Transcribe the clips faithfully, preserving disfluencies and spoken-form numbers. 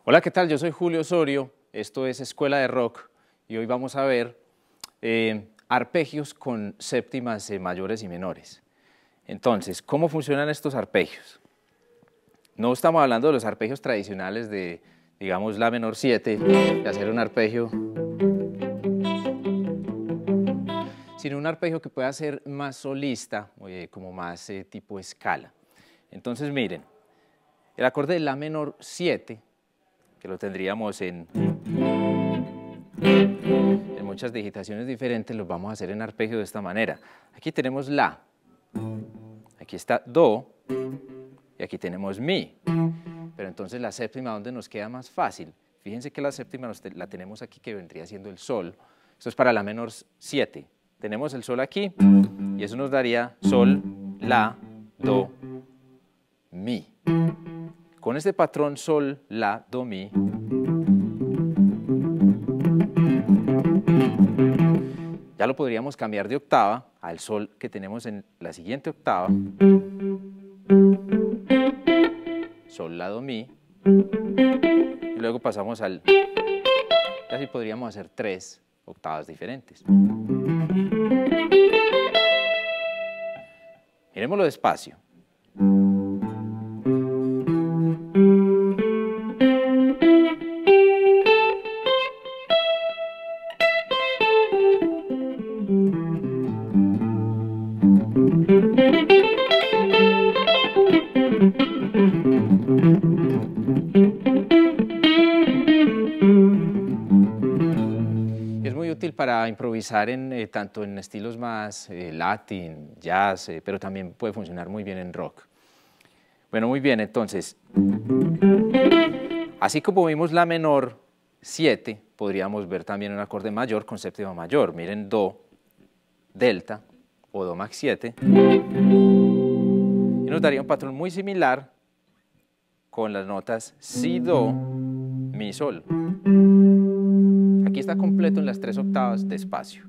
Hola, ¿qué tal? Yo soy Julio Osorio, esto es Escuela de Rock y hoy vamos a ver eh, arpegios con séptimas eh, mayores y menores. Entonces, ¿cómo funcionan estos arpegios? No estamos hablando de los arpegios tradicionales de, digamos, la menor siete, de hacer un arpegio, sino un arpegio que pueda ser más solista, eh, como más eh, tipo escala. Entonces, miren, el acorde de la menor siete, que lo tendríamos en, en muchas digitaciones diferentes, los vamos a hacer en arpegio de esta manera. Aquí tenemos la, aquí está do y aquí tenemos mi. Pero entonces la séptima, ¿dónde nos queda más fácil? Fíjense que la séptima nos te, la tenemos aquí, que vendría siendo el sol. Esto es para la menor siete. Tenemos el sol aquí y eso nos daría sol, la, do, mi. Con este patrón sol, la, do, mi, ya lo podríamos cambiar de octava al sol que tenemos en la siguiente octava. Sol, la, do, mi. Y luego pasamos al... Y así podríamos hacer tres octavas diferentes. Miremoslo despacio. Es muy útil para improvisar en, eh, tanto en estilos más eh, latin, jazz, eh, pero también puede funcionar muy bien en rock. Bueno, muy bien, entonces, así como vimos la menor siete, podríamos ver también un acorde mayor con séptima mayor. Miren, do, delta o do max siete. Y nos daría un patrón muy similar con las notas si, do, mi, sol. Aquí está completo en las tres octavas de espacio.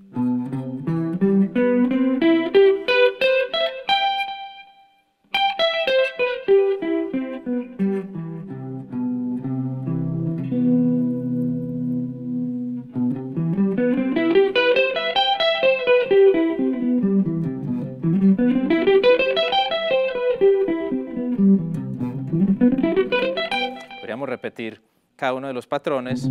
Podríamos repetir cada uno de los patrones.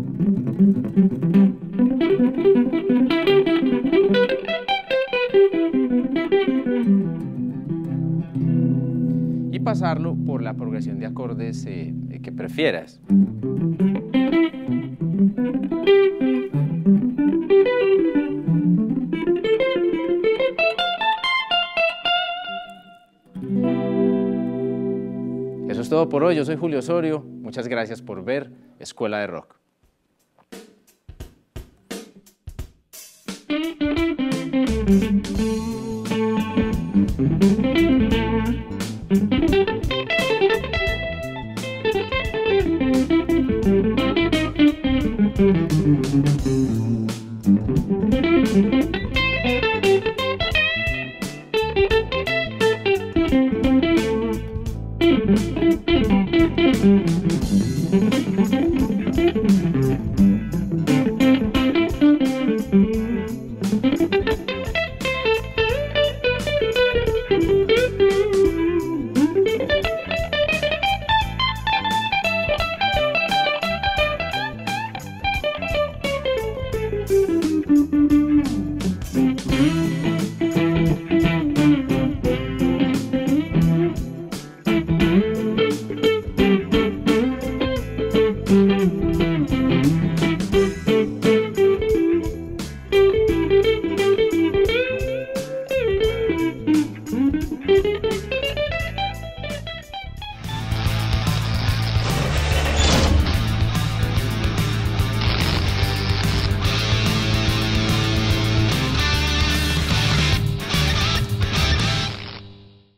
Y pasarlo por la progresión de acordes eh, que prefieras. Eso es todo por hoy. Yo soy Julio Osorio. Muchas gracias por ver Escuela de Rock.